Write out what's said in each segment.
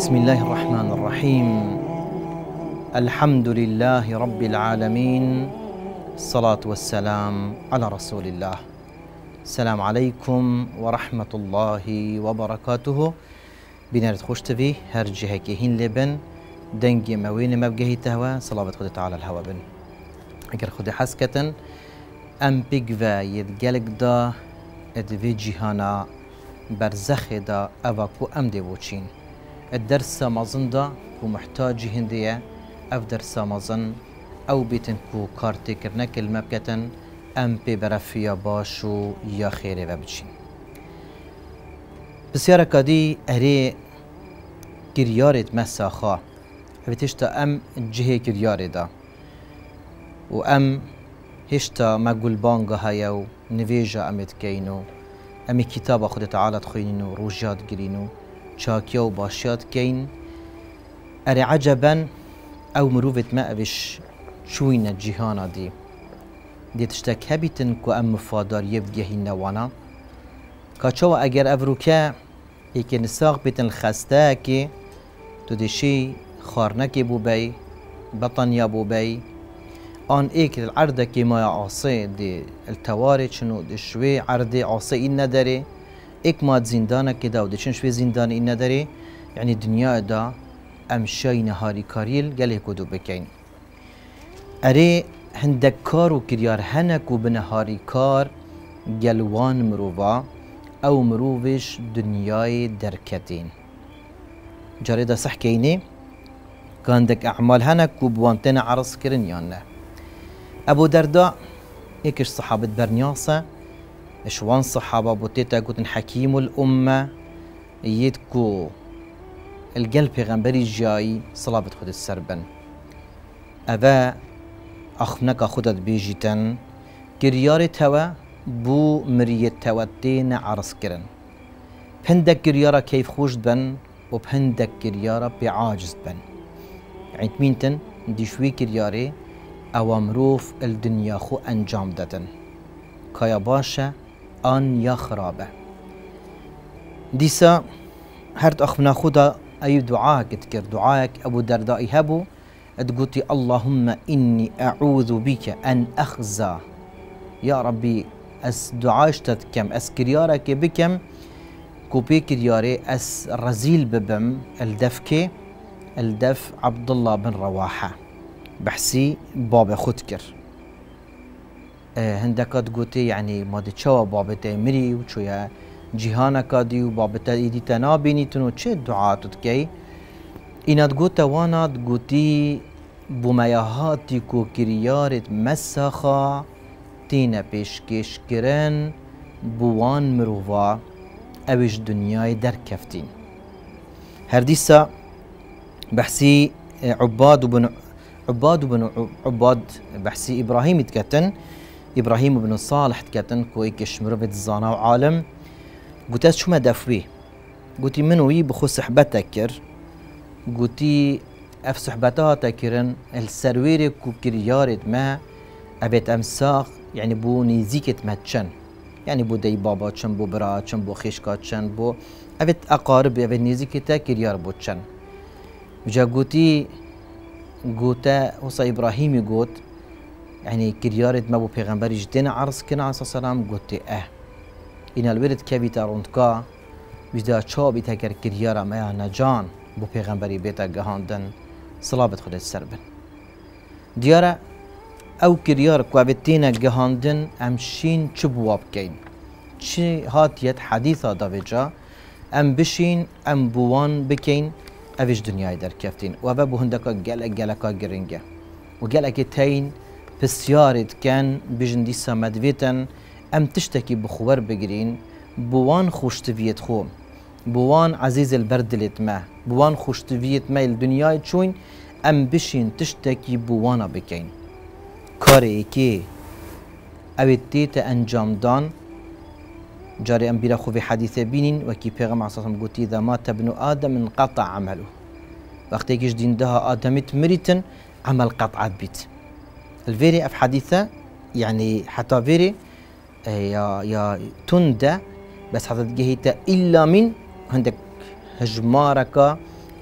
بسم الله الرحمن الرحيم. الحمد لله رب العالمين، الصلاة والسلام على رسول الله. السلام عليكم ورحمة الله وبركاته. بنارد خوش تبي هر جهة هين لبن دنجي موين مبجهي تهوى صلاة خد تعالى الهوى بن اگر خد حسكة ام بيجفا يدجلق دا ادفي جهانا برزخ دا اوكو ام دي بوچين الدرس مازن دا كو محتاج هندية اف درس مازن او بيتن كو كارتي كرنك المبكتن ام بي برفيا باشو يا خيري وبچين بسيارة كادي اري كريارت مساخا هبتشتا ام جهي كرياري دا و ام هشتا ما قلبانغا هيا نفيجا امت كينو امي كتابا خود تعالى تخينينو روجات قرينو شاكيا و باشيات كين اري عجبا او مروفت ما ابش شوين الجهانا دي تشتاك هبتن كو ام مفادار يبجهي نوانا كاچوا اگر افروكا هيك نساق بتن خستاكي تو دي شي خارنكي بو بي بطن يا بو بي آن ایک العرضه که ما عاصی دی التوارد شنو دی شوی عرضه عاصی این نداره ایک ما زندانه که دا و دی چن شوی زندان این نداره یعنی دنیا دا امشای نهاری کاریل گله کدو بکین اره هندک کار و کریار هنک و بنهاری کار گلوان مروفا او مروفش دنیای درکتین جاره دا صح کینه که هندک اعمال هنک و بوانتن عرض کرن یا نه ابو درداء هيكش صحابة برنياصة اشوان صحابة بوتيتا قوتن حكيم الأمة يدكو القلب غنبري جاي صلابة خود السربن أبا أخنك خودت بيجيتن كرياري توا بو مريت توتين عرس كرن بهندك كريارة كيف خوش بن وبهندك كريارة بعاجز بن يعني تمينتن دي شوي كرياري او مروف الدنيا خو انجام دادن كايا باشا آن يا خرابه ديسا هرد اخمنا خودا اي دعاك تكر دعاك ابو درداء هبو تقولي اللهم اني اعوذ بك ان اخزى يا ربي اس دعاش تتكم اس كريارك بكم كوبي كرياري اس رزيل ببم الدفكي الدف عبد الله بن رواحه بحسي بابا خودكر هندك تقولي يعني ما تشوا بابا تمري وشويا جهانا كادي وبابا تيدي تنابيني تنو تشي دعاء تتكي إن تقولت وانا تقولي بمياهاتي كو كريارت مسخا تينا بيشكش كرن بوان مروفا اوش دنياي در كفتين هرديسا بحسي عباد بن عباد بحسي إبراهيم تكتن إبراهيم بن صالح تكتن كويكش مربت الزانا وعالم قلت شو ما دفوي قلت منوي بخو صحبتك كر قلت اف صحبتها تكرن السروير كو كريارد ما ابيت امساخ يعني بو نيزيكت ماتشن يعني بو دي بابا تشن بو برا تشن بو خيشكا تشن بو ابيت اقارب ابيت نيزيكتا كريار بو تشن وجا قلتي قوتا وصا إبراهيم يقول يعني كريارد ما بو پیغمبر جدين عرض كنا عليه الصلاة والسلام قلت إن الولد كبيتا روندكا بيدا چا بيتا كر كريارا ما نجان بو پیغمبري بيتا جهاندن صلابت خود السربن ديارا او كريار كوابتينا جهاندن امشين چبواب كين چي هاتيت حديثا دافجا ام بشين ام بوان بكين اوش دنیای در کفتین و بو هندکا گلکا گرنگه و گلک تین بسیارت کن بجندی سامدویتن ام تشتکی بخور بگرین بوان خوشتویت خو بوان عزیز البردلت ما بوان خوشتویت ما الدنیای چوین ام بشین تشتکی بوانا بکین کاری که اوید تیت انجام دان جاري أم بلا في حديث بينين وكي بيغم عصاصم قلت إذا مات ابن آدم انقطع عمله وقت يجيش دين دها آدم مريتن عمل قطعة بيت الفيري أف حديثة يعني حتى فيري يا تندى بس حتى جهيتا إلا من عندك هجمارك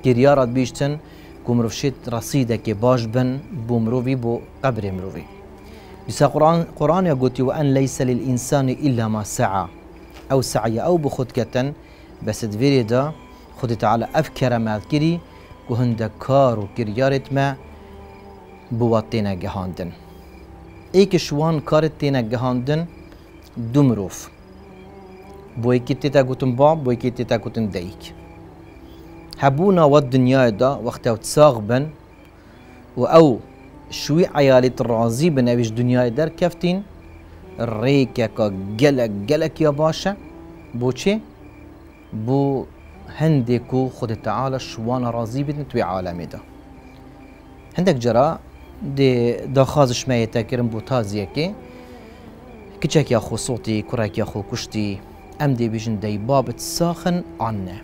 كريارات بيشتن كمروف شيت رصيدك باش بن بمروفي بو قبر مروفي. بس قرآن يقول وأن ليس للإنسان إلا ما سعى أو سعي أو بخد كتن بس تفيري دا خد تعالى أفكر ما كري وهند كار وكريارت ما بواتينا جهاندن ايك شوان كارت تينا جهاندن دمروف بوي كتتا قوتن باب بوي كتتا قوتن دايك هبونا والدنيا دا وقتا تساغبن او شوي عيالي الرازي بنابيش دنيا در كفتين الريكا جلك يا باشا بوشي بو هندكو خد تعالى شوان رازي بدن توي عالمي دا هندك جرا دا خازش ما يتاكرن بو تازيكي كچك يا خو صوتي كراك يا خو كشتي ام دي بيجن دي باب تساخن عنا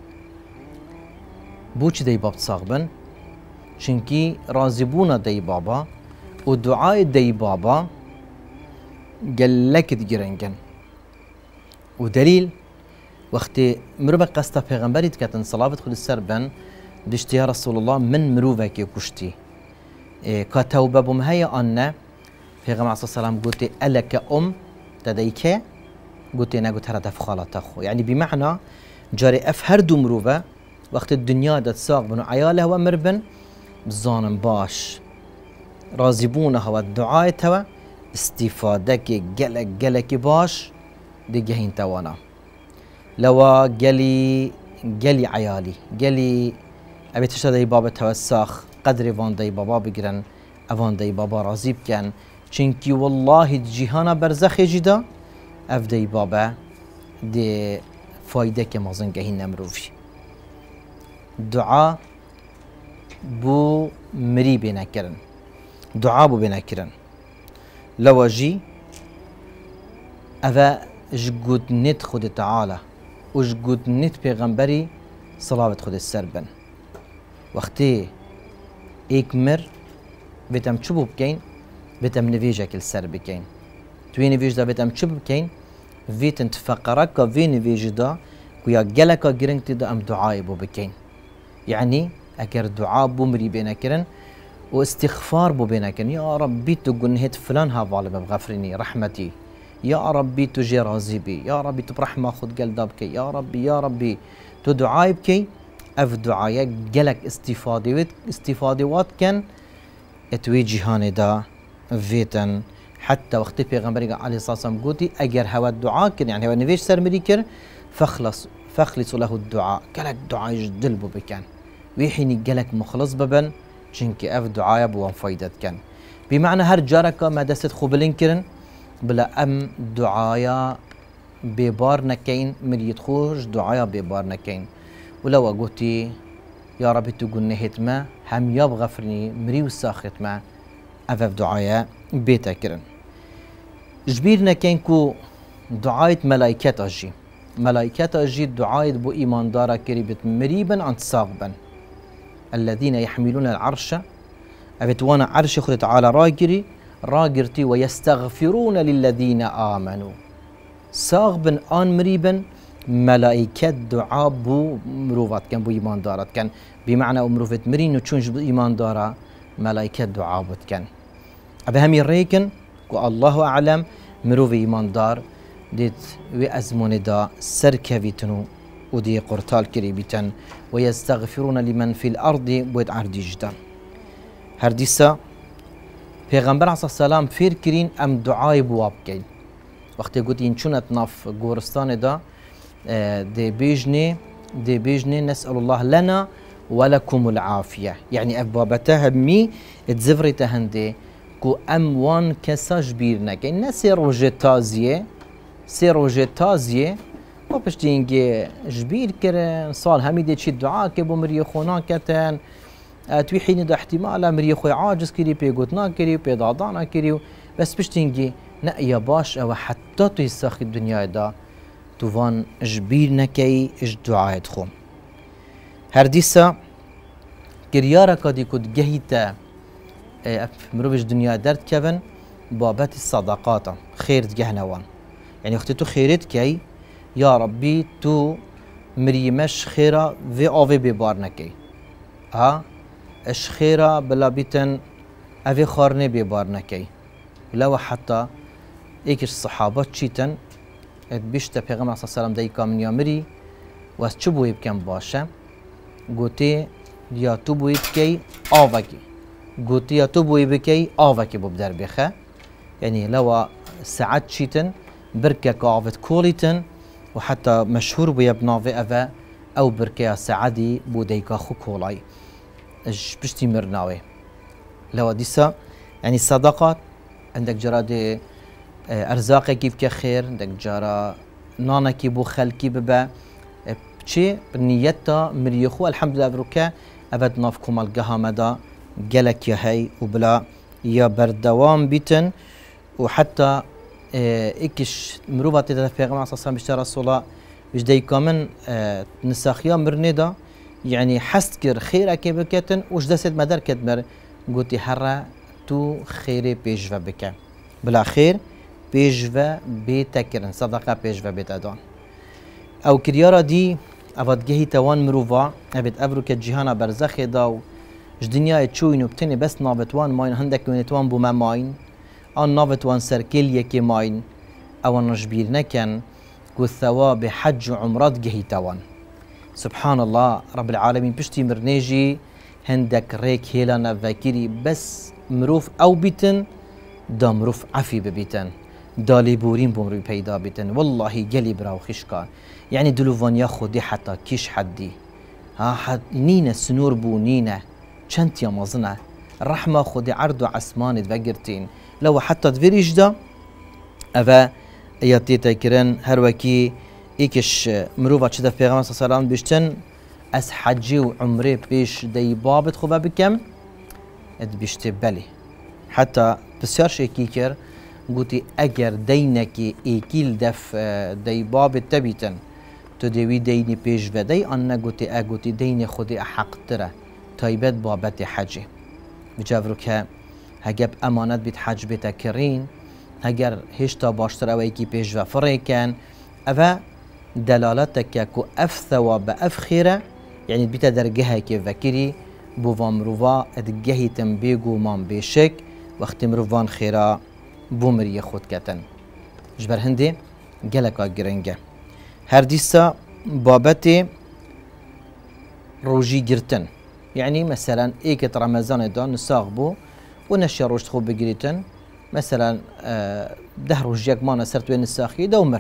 بوچ دي باب تساغبن چنكي رازبونا دي بابا ودعاء دي بابا قلك تجرنجن ودليل وقت مروبة قصة پیغمبري تكتن صلاة خد السربن دشتي يا رسول الله من مروبك يكشتي كتوبة بمهيا أن پیغمبر صلى الله عليه وسلم قلت ألك تديك قلت أنا قلت هذا فخالة أخو يعني بمعنى جاري أفهر دو مروبة وقت الدنيا دا تساق بنو عياله ومربن بظانم باش رازبونها والدعاء توا استفادك جلك باش دي جهين توانا لو جلي عيالي جلي أبي تشتري بابا توساخ قدر وان دي بابا بگرن اوان دي بابا راضي بكن چنكي والله جهانا برزخ جدا اف دي بابا دي فايدة كمازن جهين نمروفي دعاء بو مري بينا كرن دعاء بو بينا كرن لو جي افا جقود نت خود تعالى وجقود نت پیغمبري صلاة خود السربن وقتي ايكمر بتم چوب بكين بتم نفيجك السر بكين توي نفيج دا بتم چوب بكين فيتن تفقرك في نفيج دا ويا جلك جرنت دا ام دعاء بو بكين يعني اگر دعاء بو مري بينا كرن واستغفار بو بينا كرن يا ربي تقول هيت فلان ها ظالم بغفرني رحمتي يا ربي تجي راضي بي يا ربي تبرحمة خد قلب بكي يا ربي تدعاء بكي اف دعايا جلك استفادوات كان اتوي جهان دا فيتن حتى وقت پیغمبر عليه الصلاه والسلام قوتي اگر هوا الدعاء كن يعني هوا نفيش سر مريكر فخلص له الدعاء جلك دعاء جدل بو بكن ويحيني جلك مخلص ببن چنكي اف دعايا بو فايدت كان بمعنى هر جارك ما دست خوبلين كرن بلا ام دعايا ببار نكين مريد خوش دعايا ببار نكين ولو قلتي يا ربي تقول نهيت ما هم ياب غفرني مري وساخت ما أفف دعايا بيتا كرن جبيرنا كين كو دعاية ملايكات أجي ملايكات أجي دعاية بو إيمان دارا كريبت مريبا عن تساقبا الذين يحملون العرش أفت وانا عرش خد تعالى راجرتي ويستغفرون للذين آمنوا ساقبا آن مريبا ملائكة دعاء بو مروفات كان بو إيمان دارات كان بمعنى مروفت مرين وتشونج بو إيمان دارا ملائكة دعاء بوت كان أبي همي ريكن كو الله أعلم مروف إيمان دار ديت وأزمون دا سركبتنو ودي قرطال كريبتن ويستغفرون لمن في الأرض بويت عردي جدا هرديسا پیغمبر علیه السلام فیر کرین ام دعای بواب کن وقتی گویی چونت ناف گورستان دا دي بيجني نسأل الله لنا ولكم العافية يعني أبوابتها مي تزفري تهندي كو أموان كساج بيرنا كأن سيروجي تازية وبشتينجي جبير كرن صال هميدي تشي الدعاء كبو مريو خونا كتن توي حين دا احتمال مريو خوي عاجز كري بيقوتنا كري بيضادانا كري بس بشتينجي نأيا باش أو حتى تيساخي الدنيا دا توفان جبير نكي اج دعاية خوم هرديسا كريارا كادي كود جهيتا مروفش دنيا درد كفن بابات الصدقات خير تجهنوان يعني اختي تو خيرت كي يا ربي تو مريمش خيرا في اوفي ببار نكي اش خيرا بلا بيتن افي خارني بيبار نكي لو حتى ايكش الصحابات تشيتن بيشتا پیغمبر صلى الله عليه وسلم دايكا من يامري واس چو بوي بكم باشا گوتي يا تو بوي بكي آوكي گوتي يا تو بوي بكي آوكي ببدر بخه يعني لو ساعات تشيتن بركة كافت كوليتن وحتى مشهور بيا بنافي افا او بركة سعدي بوديكا خو كولاي اش بشتي مرناوي لو ديسا يعني الصدقات عندك جراد ارزاقي كيف كخير عندك جرا نانا كي بو خلكي ببا بشي بنيتا مريخو الحمد لله بروكا ابد نافكم القهامدا جلك يا هي وبلا يا بردوام بيتن وحتى ايكش مروبة تدا في پیغمبر صلى الله عليه وسلم بشترى الصلاة بش دايكا من نساخيا مرندا يعني حستكر خيرك بكتن وش دست مدر كدمر قوتي حرا تو خيري بيجفا بك بلا خير بيجفا بيتكرن صدقة بيجفا بيتادان او كريارة دي افاد جهي توان مروفا ابد ابروك الجهانا برزخي داو اش دنيا تشوينو بتني بس نابتوان ماين هندك وينتوان بو ما ماين آن نابتوان سركيل يكي ماين او نجبير نكن قو ثواب حج عمرات جهي توان سبحان الله رب العالمين بشتي مرنيجي هندك ريك هيلانا فاكيري بس مروف او بيتن دا مروف عفي ببيتن دا ليبورين بمرو بيدا بيتن والله قلي براو خشكا يعني دلوفان ياخدي حتى كيش حدي حد نينا سنور بو نينا چنت يا مازنه الرحمة خدي عرضو عسمان تفقرتين لو حتى تفيريج دا افا اياتيتا كرن هروكي ايكش مروفا چدا في پیغمبر صلى الله عليه وسلم بيشتن اس حجي وعمري بيش دي بابت خوبا بكم اد بيشتي بالي حتى بسيار شيكي كر قوتي اگر دينكي ايكيل دف دي بابت تبيتن تو ديوي ديني بيش ودي انا قوتي اقوتي ديني خودي احق تره تايبت بابت حجي بجافروك هجب امانت بيت حج بيتا كرين هجر هشتا باشتر اويكي بيش وفريكن افا دلالتك كو اف ثواب اف خيره يعني بيتا درجها كي فكري بو مروفا ادجهي تنبيغو مان بيشك وقت مروفان خيرا بومري خود كتن جبر هندي جلكا جرنجه هر ديسا بابتي روجي جرتن يعني مثلا ايكت رمضان دا نساغبو ونشي روج تخو بجريتن مثلا ده روجيك ما نسرت وين الساخي دومر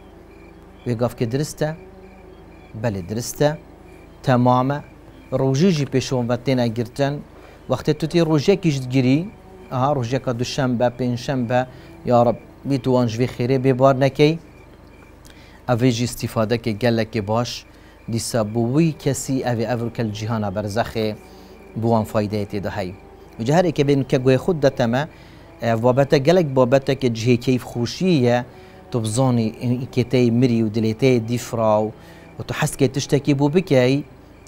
ويقف كدرسته بل درسته تماما روجيجي بيشون واتينا جرتن وقت توتي روجيك يجدجري روجيك دوشنبه بينشنبه يا رب بيتوان جوي خيري ببار نكي افيجي استفاده كي قالك باش ديسا بوي كسي افي افرك الجهان برزخي بوان فايدتي ده هي وجهر كي بين كغوي خود دتما بابتا قالك بابتا كجهي كيف خوشيه تبزاني كيتي مري ودليتي ديفراو وتحس كي تشتكي بو بكي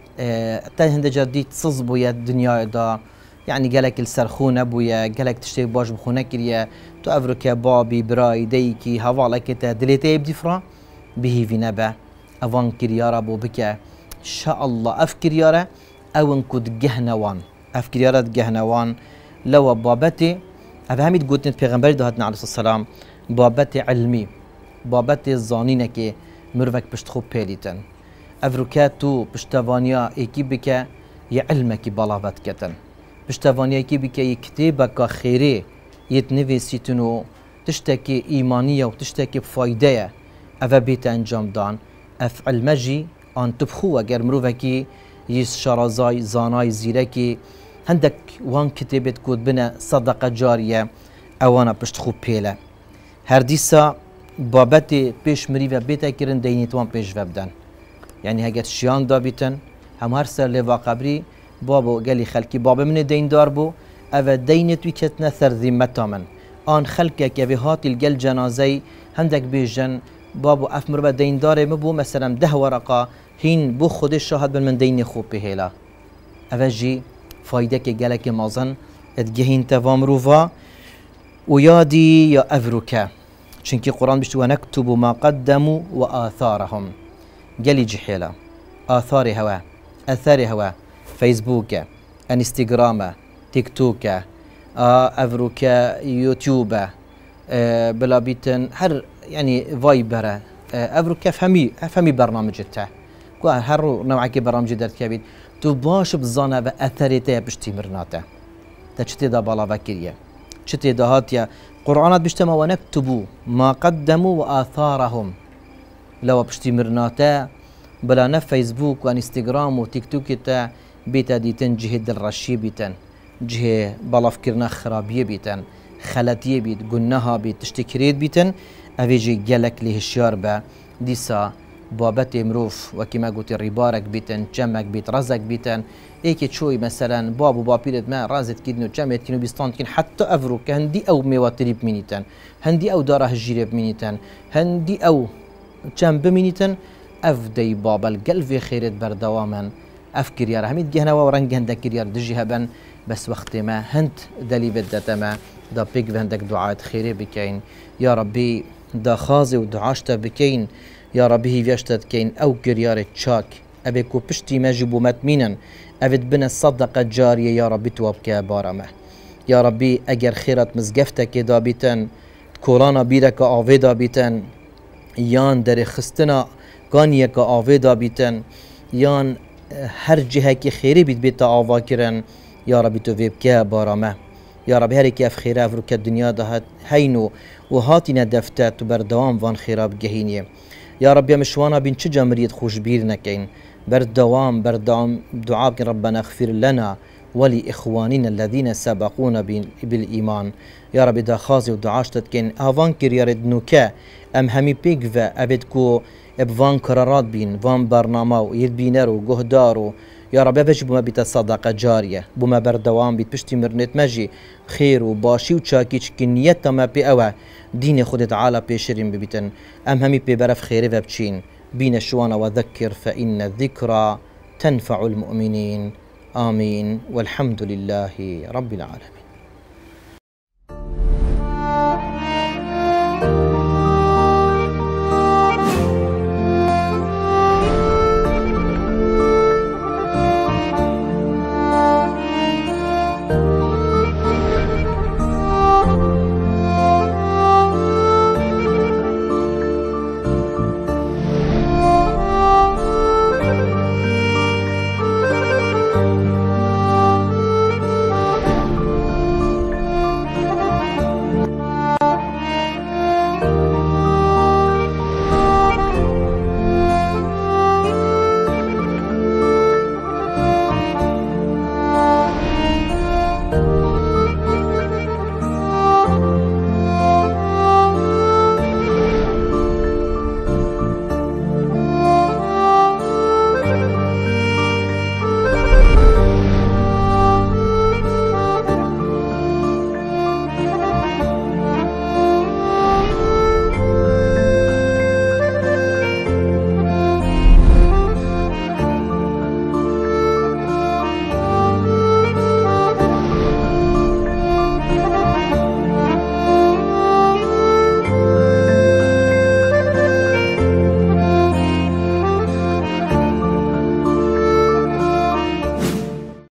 تا هند جدي تصزبو يا الدنيا دا يعني قالك السرخونه بويا قالك تشتكي باش بخونه كريا تو افرك بابي براي ديكي هوالا كتا دليتي بديفرا به في نبا افان كريارا بو بكا ان شاء الله افكريارا او انكد جهنوان افكريارا جهنوان لو بابتي افهمت قلت پیغمبر دهاتنا عليه السلام بابتي علمي بابتي زانينك مروك بشتخو بيليتن افروكاتو بشتوانيا ايكي بكا يعلمك بلابت كتن بشتوانيا ايكي بكا يكتبك خيري يتنفسيتنو تشتكي ايمانيه وتشتكي بفايده افا بيت انجام دان اف علمجي ان تبخو اگر مروفكي يس شرازاي زاناي زيركي هندك وان كتبت كود بنا صدقه جاريه اوانا بشتخو بيلا هرديسا بابتي بيش مريفا بيتا كرن دينيتوان بيش وبدن يعني هاجت شيان دابيتن هم هر سر لوا قبري بابو قالي خلكي بابا من دين دار بو اوا دينت ويكتنا ثر ذمتا من ان خلكك يا هاتي الجل جنازي هندك بيجن بابو افمر با دين دار مبو مثلا 10 ورقه هين بو خود الشهاد من دين خوب بهلا اوجي فايدك قالك مازن ادجهين تفام روفا ويادي يا افروكا چونكي قرآن بيشتو ونكتب ما قدموا وآثارهم قالي جحيلا آثار هوا أثار هوا فيسبوك، انستغرام، تيك توك، افروك يوتيوب، بلا بيتن هر يعني فايبر، افروك فهمي برنامج تا هر نوعك برامج درت كبيد تو باش بزانا بأثرته بشتي مرناته تشتي دا بالا فكريه شتي دا هاتيا قرآنات بيشتما ونكتبوا ما قدموا وآثارهم لو بشتي مرناته بلا نف فيسبوك وانستغرام وتيك توك تا بيتا ديتن جهه الرشي بيتن جهه بالا فكرنا خرابيه بيتن خلاتيه بيت قلناها بيت تشتكريت بيتن افيجي جالك ليه الشاربه ديسا بابت مروف وكما قلت ريبارك بيتن جمك بيت رزق بيتن ايكي تشوي مثلا بابو بابيرت ما رازت كيدنو جمت كينو بيستان كين حتى افرو هندي او ميواتريب مينيتن هندي او داره الجيريب مينيتن هندي او جنب بمينيتن اف دي بابا القلب خيرت بردواما افكر يا رحميد جهنا ورنج هندك كريار دجي هبن بس وقت ما هنت دلي بدتما دا بيك بهندك دعاء خيري بكين يا ربي دا خازي ودعاشتا بكين يا ربي هي فيشتت كين او كريار تشاك ابيكو بشتي ما جيبو متمينا افد بنا الصدقه الجاريه يا ربي توابك بارمه يا ربي اجر خيرت مزقفتك دابيتن كورانا بيرك آويدا بيتن يان در خستنا كانيك آويدا بيتن يان هر جهه كي خيري بيت بيتا آوا كرن يا ربي توابك بارمه يا ربي هري كيف خيرا فروك الدنيا ده هينو وهاتنا دفتات وبردوام وان خيرا بجهينيه يا رب يا مشوانا بين شجا مريد خوش بير نكين بردوام دعاء ربنا اغفر لنا ولإخواننا الذين سبقونا بالإيمان يا رب دا خازي ودعاشتت كين هافان كريارد نوكا ام همي بيكفا ابدكو ابفان قرارات بين فان برنامو يدبينرو جهدارو يا رب بيش بما بيت صدقة جارية بما بردوام بيت بشتي مرنت مجي خير وباشي وشاكيش كنيتا ما بي اوا دين خود تعالى بيشرين ببيتن ام همي ببرف خير وبتشين بين شوانا وذكر فإن الذكرى تنفع المؤمنين آمين والحمد لله رب العالمين.